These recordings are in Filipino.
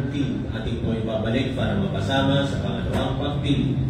team. Ating po ibabalik para mapasama sa pangalawang pagpili.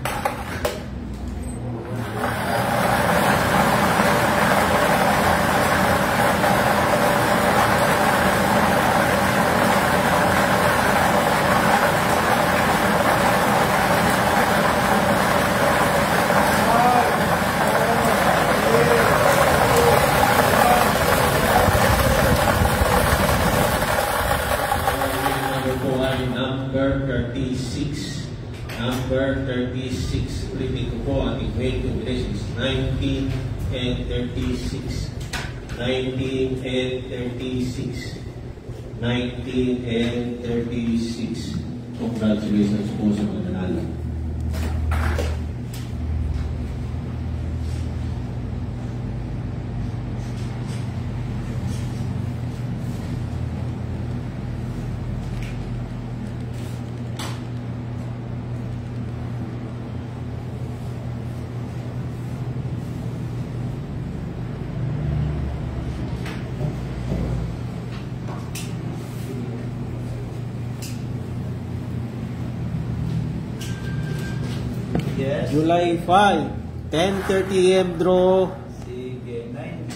Number 36, ulitin ko po, ating weight combination is 19 and 36. 19 and 36. 19 and 36. Congratulations po sa mananalo. Yes. July 5, 10:30 AM draw. Sige,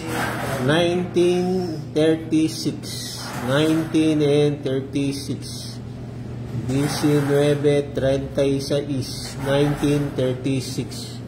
1936. 19 and 36. 19:36. 1936.